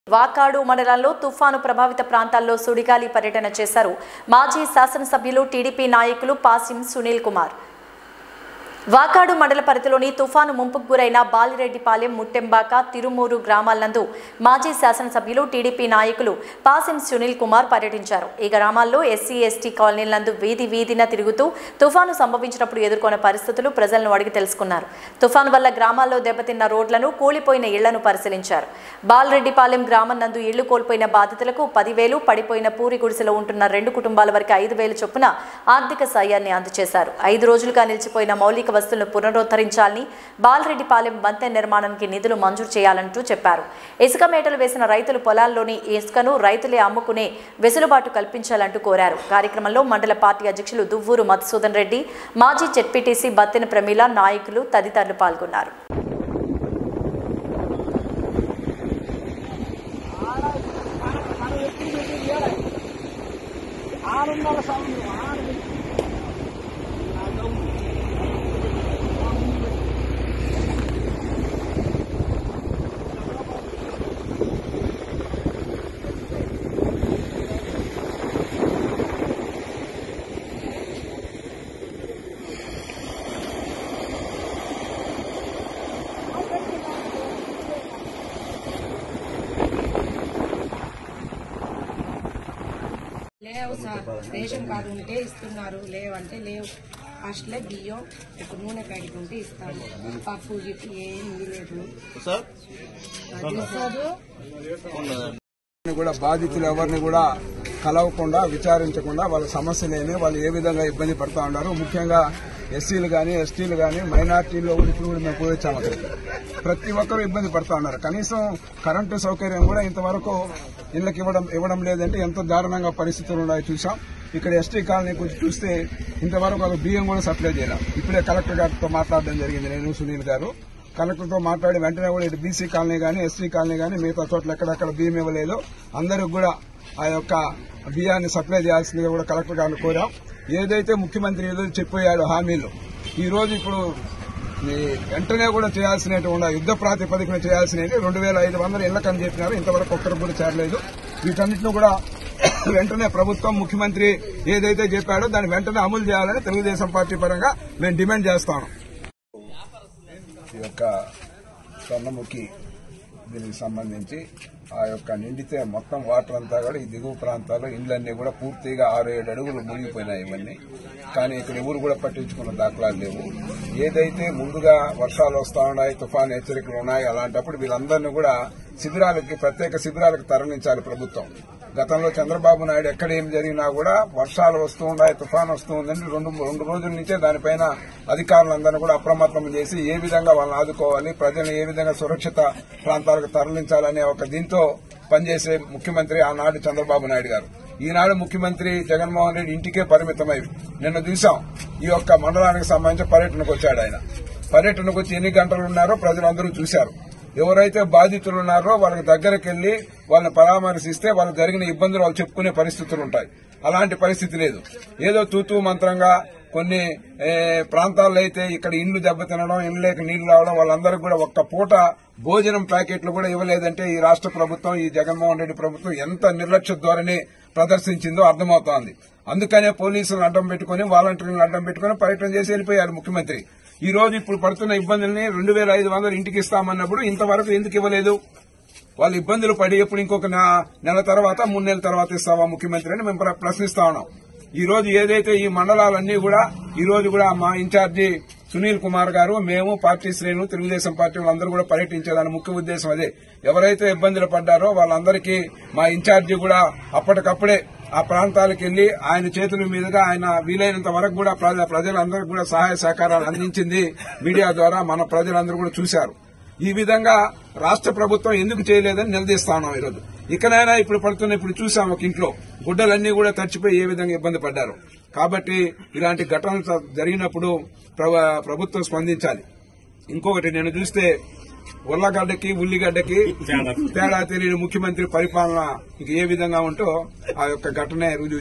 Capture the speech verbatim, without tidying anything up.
వాకాడు మండలంలో తుఫాను ప్రభావిత ప్రాంతాల్లో సుడిగాలి పర్యటన చేశారు మాజీ శాసనసభ్యులు టీడీపీ నాయకులు పాసిం సునీల్ కుమార్. వాకాడు మండల పరిధిలోని తుఫాను ముంపుకు గురైన బాలిరెడ్డిపాలెం, ముట్టెంబాక, తిరుమూరు గ్రామాలందు మాజీ శాసనసభ్యులు టీడీపీ నాయకులు పాసిం సునీల్ కుమార్ పర్యటించారు. ఈ గ్రామాల్లో ఎస్సీ ఎస్టీ కాలనీలందు వీధి వీధిన తిరుగుతూ తుఫాను సంభవించినప్పుడు ఎదుర్కొన్న పరిస్థితులు ప్రజలను అడిగి తెలుసుకున్నారు. తుఫాను వల్ల గ్రామాల్లో దెబ్బతిన్న రోడ్లను, కూలిపోయిన ఇళ్లను పరిశీలించారు. బాలిరెడ్డిపాలెం గ్రామం నందు ఇళ్లు కోల్పోయిన బాధితులకు పదివేలు, పడిపోయిన పూరి గుడిసెలో ఉంటున్న రెండు కుటుంబాల వరకు ఐదు వేలు చొప్పున ఆర్థిక సాయాన్ని అందజేశారు. ఐదు రోజులుగా నిలిచిపోయిన మౌలిక వస్తువులను పునరుద్ధరించాలని, బాలిరెడ్డిపాలెం వంతెన నిర్మాణానికి నిధులు మంజూరు చేయాలంటూ చెప్పారు. ఇసుక మేటలు వేసిన రైతులు పొలాల్లోని ఇసుకను రైతులే అమ్ముకునే వెసులుబాటు కల్పించాలంటూ కోరారు. కార్యక్రమంలో మండల పార్టీ అధ్యక్షులు దువ్వూరు మధుసూదన్ రెడ్డి, మాజీ జెడ్పీటీసీ బత్తెన ప్రమీల, నాయకులు తదితరులు పాల్గొన్నారు. లేవు సార్, రేషన్ కార్డు ఉంటే ఇస్తున్నారు, లేవంటే లేవు. ఫస్ట్లే బియ్యం, ఇప్పుడు నూనె ప్యాకెట్ ఉంటే ఇస్తాము. పప్పు గిప్పు ఏమి లేదు. కూడా బాధితులు ఎవరిని కూడా కలవకుండా, విచారించకుండా వాళ్ళ సమస్యలేమి, వాళ్ళు ఏ విధంగా ఇబ్బంది పడుతూ ఉన్నారు. ముఖ్యంగా ఎస్సీలు కానీ, ఎస్టీలు కానీ, మైనార్టీలో ఇప్పుడు కూడా మేము పోయొచ్చాము. అక్కడికి ప్రతి ఒక్కరూ ఇబ్బంది పడుతూ ఉన్నారు. కనీసం కరెంటు సౌకర్యం కూడా ఇంతవరకు ఇళ్లకు ఇవ్వడం ఇవ్వడం లేదంటే ఎంత దారుణంగా పరిస్థితులు ఉన్నాయో చూసాం. ఇక్కడ ఎస్టీ కాలనీ గురించి చూస్తే ఇంతవరకు ఒక బియ్యం కూడా సప్లై చేయలేం. ఇప్పుడే కలెక్టర్ గారితో మాట్లాడడం జరిగింది, నేను సునీల్ గారు. కలెక్టర్తో మాట్లాడి వెంటనే కూడా ఇటు బీసీ కాలనీ కానీ, ఎస్టీ కాలనీ కానీ మిగతా చోట్ల ఎక్కడెక్కడ బియ్యం ఇవ్వలేదు, అందరికి కూడా ఆ యొక్క బియ్యాన్ని సప్లై చేయాల్సిందిగా కూడా కలెక్టర్ గారిని కోరాం. ఏదైతే ముఖ్యమంత్రి ఏదో చెప్పాడు హామీలు, ఈ రోజు ఇప్పుడు వెంటనే కూడా చేయాల్సినటువంటి యుద్ద ప్రాతిపదికన చేయాల్సినవి రెండు వేల ఐదు వందల ఇళ్లకని చెప్పినారు. ఇంతవరకు ఒక్కరు కూడా చేరలేదు. వీటన్నిటిని కూడా వెంటనే ప్రభుత్వం, ముఖ్యమంత్రి ఏదైతే చెప్పాడో దాన్ని వెంటనే అమలు చేయాలని తెలుగుదేశం పార్టీ పరంగా మేము డిమాండ్ చేస్తాను. ఈ యొక్క స్వర్ణముఖి దీనికి సంబంధించి ఆ యొక్క నిండితే మొత్తం వాటర్ అంతా కూడా ఈ దిగువ ప్రాంతాల్లో ఇండ్లన్నీ కూడా పూర్తిగా ఆరు ఏడు అడుగులు మునిగిపోయినాయి ఇవన్నీ. కానీ ఇక్కడ ఎవరు కూడా పట్టించుకున్న దాఖలాలు లేవు. ఏదైతే ముందుగా వర్షాలు వస్తా ఉన్నాయి, తుఫాను హెచ్చరికలు ఉన్నాయి, అలాంటప్పుడు వీళ్ళందరినీ కూడా శిబిరాలకి, ప్రత్యేక శిబిరాలకు తరలించాలి ప్రభుత్వం. గతంలో చంద్రబాబు నాయుడు ఎక్కడ ఏం జరిగినా కూడా వర్షాలు వస్తూ ఉన్నాయి, తుఫాను వస్తూ ఉందని రెండు రెండు రోజుల నుంచే దానిపైన అధికారులందరినీ కూడా అప్రమత్తం చేసి ఏ విధంగా వాళ్ళని ఆదుకోవాలి, ప్రజలను ఏ విధంగా సురక్షిత ప్రాంతాలకు తరలించాలనే ఒక దీంతో పనిచేసే ముఖ్యమంత్రి ఆనాడు చంద్రబాబు నాయుడు గారు. ఈనాడు ముఖ్యమంత్రి జగన్మోహన్ రెడ్డి ఇంటికే పరిమితమై నిన్న చూసాం. ఈ యొక్క మండలానికి సంబంధించి పర్యటనకు వచ్చాడు ఆయన. పర్యటనకు వచ్చి ఎన్ని గంటలు ఉన్నారో ప్రజలందరూ చూశారు. ఎవరైతే బాధితులు ఉన్నారో వాళ్ళకి దగ్గరికి వెళ్లి వాళ్ళని పరామర్శిస్తే వాళ్ళకి జరిగిన ఇబ్బందులు వాళ్ళు చెప్పుకునే పరిస్థితులు ఉంటాయి. అలాంటి పరిస్థితి లేదు. ఏదో తూతూ మంత్రంగా కొన్ని ప్రాంతాల్లో అయితే ఇక్కడ ఇండ్లు దెబ్బతినడం, ఇండ్లేక నీళ్లు రావడం, వాళ్ళందరికీ కూడా ఒక్క పూట భోజనం ప్యాకెట్లు కూడా ఇవ్వలేదంటే ఈ రాష్ట్ర ప్రభుత్వం, ఈ జగన్మోహన్ రెడ్డి ప్రభుత్వం ఎంత నిర్లక్ష్య ధోరణి ప్రదర్శించిందో అర్థమవుతోంది. అందుకనే పోలీసులను అడ్డం పెట్టుకుని, వాలంటీర్లను అడ్డం పెట్టుకుని పర్యటన చేసి వెళ్ళిపోయారు ముఖ్యమంత్రి. ఈ రోజు ఇప్పుడు పడుతున్న ఇబ్బందుల్ని రెండు వేల ఐదు వందలు ఇంటికి ఇస్తామన్నప్పుడు ఇంతవరకు ఎందుకు ఇవ్వలేదు? వాళ్ళు ఇబ్బందులు పడి ఎప్పుడు ఇంకొక నెల తర్వాత, మూడు నెలల తర్వాత ఇస్తావా ముఖ్యమంత్రి అని మేము ప్రశ్నిస్తా ఉన్నాం. ఈ రోజు ఏదైతే ఈ మండలాలన్నీ కూడా ఈ రోజు కూడా మా ఇన్ఛార్జి సునీల్ కుమార్ గారు, మేము, పార్టీ శ్రేణులు, తెలుగుదేశం పార్టీ వాళ్ళందరూ కూడా పర్యటించేదాని ముఖ్య ఉద్దేశం అదే. ఎవరైతే ఇబ్బందులు పడ్డారో వాళ్ళందరికీ మా ఇన్ఛార్జి కూడా అప్పటికప్పుడే ఆ ప్రాంతాలకు వెళ్లి ఆయన చేతుల మీదుగా ఆయన వీలైనంత వరకు కూడా ప్రజలందరికీ కూడా సహాయ సహకారాలు అందించింది మీడియా ద్వారా మన ప్రజలందరూ కూడా చూశారు. ఈ విధంగా రాష్ట్ర ప్రభుత్వం ఎందుకు చేయలేదని నిలదీస్తా ఉన్నాం ఈరోజు. ఇకనైనా ఇప్పుడు పడుతున్న ఇప్పుడు చూసాం ఒక ఇంట్లో గుడ్డలన్నీ కూడా తడిచిపోయి ఏ విధంగా ఇబ్బంది పడ్డారు. కాబట్టి ఇలాంటి ఘటనలు జరిగినప్పుడు ప్రభుత్వం స్పందించాలి. ఇంకొకటి నేను చూస్తే ఉల్లగడ్డకి, ఉల్లిగడ్డకి తేడా తెలియని ముఖ్యమంత్రి పరిపాలన ఇంక ఏ విధంగా ఉంటో ఆ యొక్క ఘటనే రుజువు